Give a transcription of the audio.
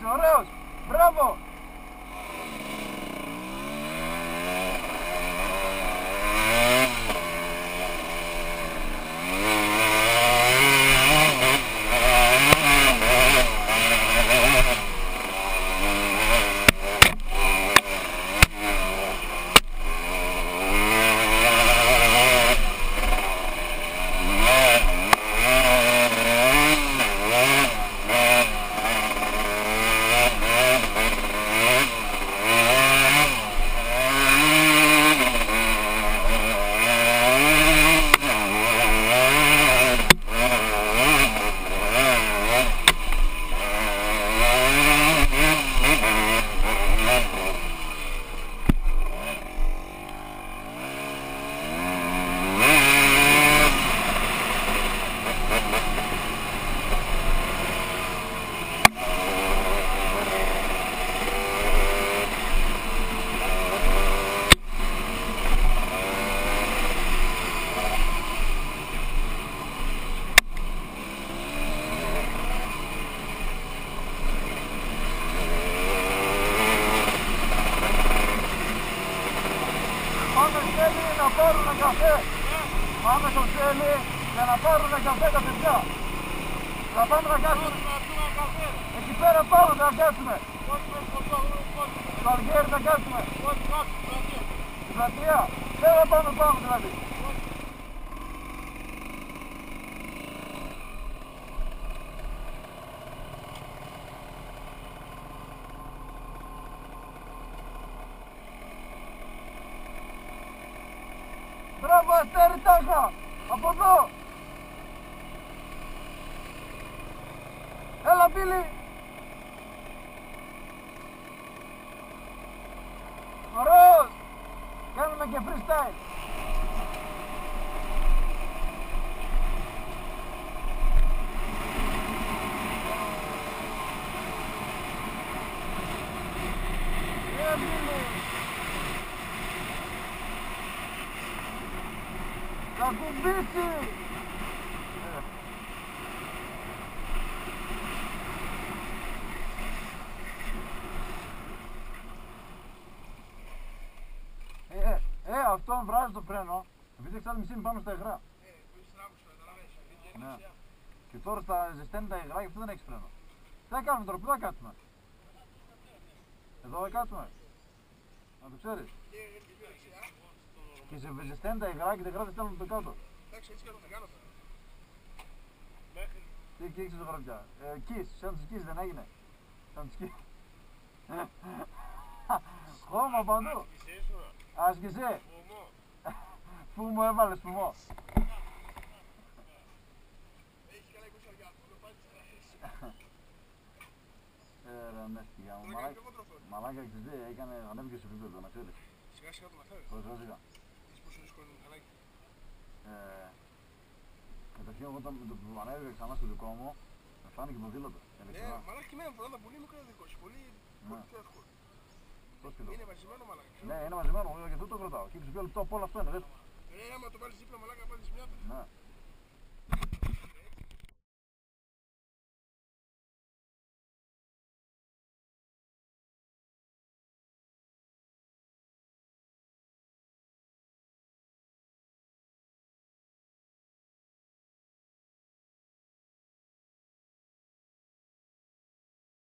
είσαι, ωραίος. Μπράβο. Να πάρουνε καφέ. Πάμε στο Τσέλι για να πάρουνε καφέ τα παιδιά. Θα πάμε να κάτσουμε. Εκεί πέρα πάμε να κάτσουμε. Στο Αργέρι θα κάτσουμε. Στην πλατεία. Δεν θα πάμε πάνω δηλαδή. Μπράβο Αστέρι Τάχα! Από εδώ! Έλα Μπίλη! Ωραίος! Κάνουμε και freestyle! Μπίλη! Θα κουμπίσει! Αυτό βράζει το φρένο. Επειδή εξάλλου μισή πάμε στα υγρά. Ναι. Και τώρα στα ζεσταίνει τα υγρά, γι' αυτό δεν έχεις φρένο. Τι θα κάνουμε τώρα, πού θα κάτσουμε? Εδώ θα κάτσουμε. Να το ξέρεις. Και σε ζεσταίνει τα υγρά και τα υγρά δεν στέλνουν το κάτω. Εντάξει, έτσι κάνω, θα κάνω τώρα. Τι έχεις εδώ πια? Kiss, σαν τους Kiss δεν έγινε? Σαν τους Kiss. Χώμα παντού. Άσκησε. Πού μου έβαλες πουμό? Έχει καλά 20 αργά, το πάει της αραχής. Ρε μέστια μου, μαλάκα εξηζέ, ανέβηκε σε επίπεδο, να ξέρεις. Σιγά σιγά το μαθαίνεις. Σιγά σιγά. Είσαι πόσο δύσκολο είναι μηχανάκι. Καταρχήν εγώ το που ανέβηκα ξανά στο δικό μου, με φάνηκε ποδήλατο. Ναι, μαλάκα και εμένα μου φαινόταν πολύ μικρό δικό σου, πολύ πιο εύκολο. Είναι μαζεμένο μαλάκα. Ναι, είναι μαζεμένο, γι' αυτό το κρατάω. Και το πιο λεπτό από όλο αυτό είναι, δες. Άμα το βάλεις δίπλα μαλάκα, πάρεις μια. Ναι.